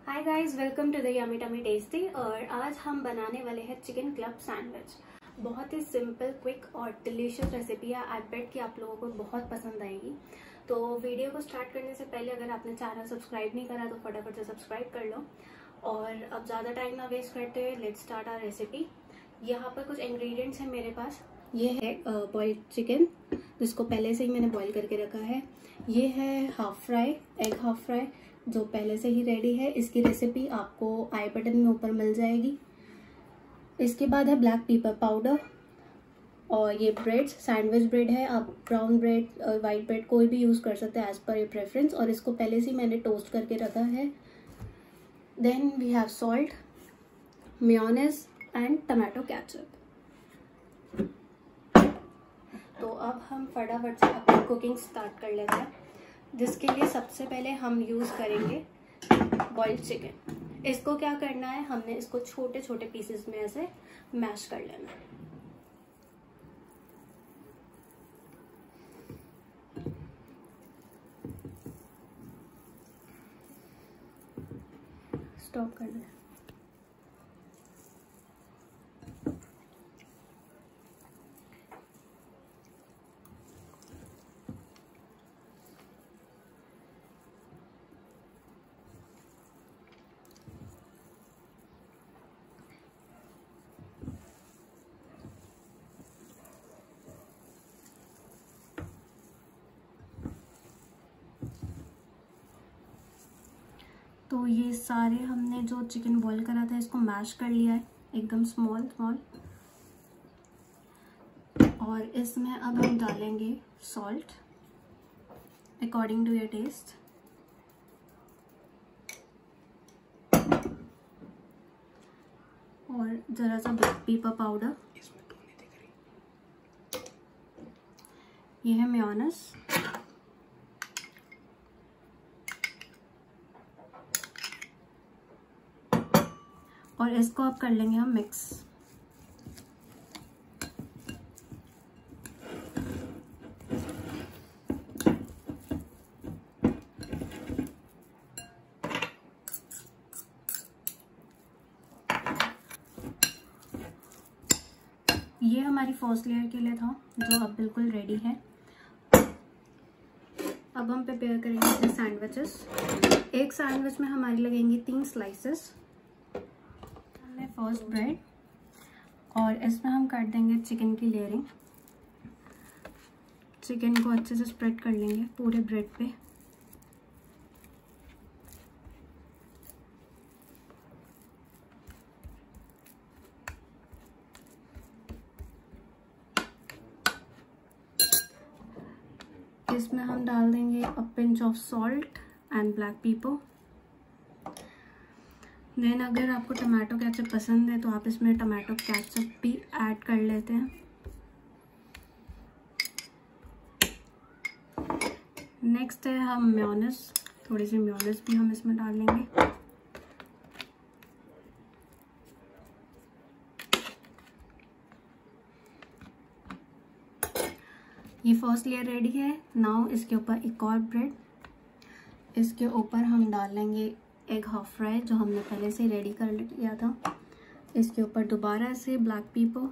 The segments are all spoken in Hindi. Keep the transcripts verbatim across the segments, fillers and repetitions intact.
Hi guys, welcome to the yummy tummy tasty. और आज हम बनाने वाले हैं चिकन क्लब सैंडविच। बहुत ही सिंपल, क्विक और डिलीशियस रेसिपी है। आई बेट कि आप लोगों को बहुत पसंद आएगी। तो वीडियो को स्टार्ट करने से पहले अगर आपने चैनल सब्सक्राइब नहीं करा तो फटाफट से सब्सक्राइब कर लो। और अब ज़्यादा टाइम ना वेस्ट करते हुए लेट्स स्टार्ट आवर रेसिपी। यहाँ पर कुछ इंग्रेडिएंट्स हैं मेरे पास। ये है बॉइल्ड चिकन, जिसको पहले से ही मैंने बॉईल करके रखा है। ये है half fry, egg half fry, जो पहले से ही रेडी है। इसकी रेसिपी आपको आई बटन में ऊपर मिल जाएगी। इसके बाद है ब्लैक पेपर पाउडर, और ये ब्रेड सैंडविच ब्रेड है। आप ब्राउन ब्रेड और वाइट ब्रेड कोई भी यूज़ कर सकते हैं एज पर योर प्रेफरेंस। और इसको पहले से ही मैंने टोस्ट करके रखा है। Then we have salt, mayonnaise and tomato ketchup. तो अब हम फटाफट से अपनी कुकिंग स्टार्ट कर लेते हैं, जिसके लिए सबसे पहले हम यूज़ करेंगे बॉइल्ड चिकन। इसको क्या करना है, हमने इसको छोटे छोटे पीसेस में ऐसे मैश कर लेना है। स्टॉप कर दें। तो ये सारे हमने जो चिकन बॉईल करा था इसको मैश कर लिया है एकदम स्मॉल स्मॉल। और इसमें अब हम डालेंगे salt according to your taste. और जरा सा ब्लैक पेपर पाउडर। ये है मेयोनेज़। और इसको अब कर लेंगे हम मिक्स। ये हमारी फर्स्ट लेयर के लिए था, जो अब बिल्कुल रेडी है। अब हम प्रिपेयर करेंगे अपने सैंडविचेस। एक सैंडविच में हमारी लगेंगी तीन स्लाइसेस। फर्स्ट ब्रेड, और इसमें हम कर देंगे चिकन की लेयरिंग। चिकन को अच्छे से स्प्रेड कर लेंगे पूरे ब्रेड पे। इसमें हम डाल देंगे a pinch of salt and black pepper. Then अगर आपको टमाटो केचप पसंद है तो आप इसमें टमाटो केचप भी ऐड कर लेते हैं। नेक्स्ट है हम मेयोनेज़, थोड़ी सी मेयोनेज़ भी हम इसमें डाल लेंगे। ये फर्स्ट लेयर रेडी है। नाउ इसके ऊपर एक और ब्रेड, इसके ऊपर हम डाल लेंगे एग हाफ फ्राई, जो हमने पहले से रेडी कर लिया था। इसके ऊपर दोबारा से black pepper,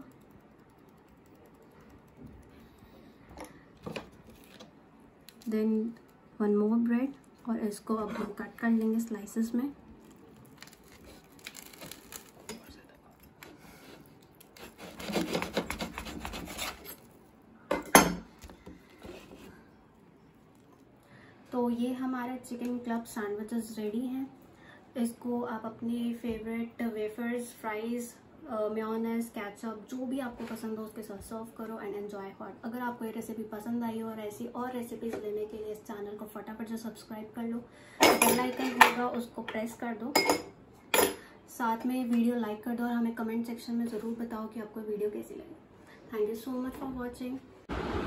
then one more bread, और इसको अब हम कट कर लेंगे स्लाइसेस में। तो ये हमारे चिकन क्लब सैंडविचेस रेडी हैं। इसको आप अपने favourite wafers, fries, mayonnaise, ketchup, जो भी आपको पसंद हो उसके साथ सर्व करो एंड एंजॉय हॉट। अगर आपको ये रेसिपी पसंद आई हो और ऐसी और रेसिपीज़ लेने के लिए इस चैनल को फटाफट से सब्सक्राइब कर लो। बेल आइकन होगा उसको प्रेस कर दो। साथ में वीडियो लाइक कर दो और हमें कमेंट सेक्शन में ज़रूर बताओ कि आपको वीडियो कैसी लगी। Thank you so much for watching.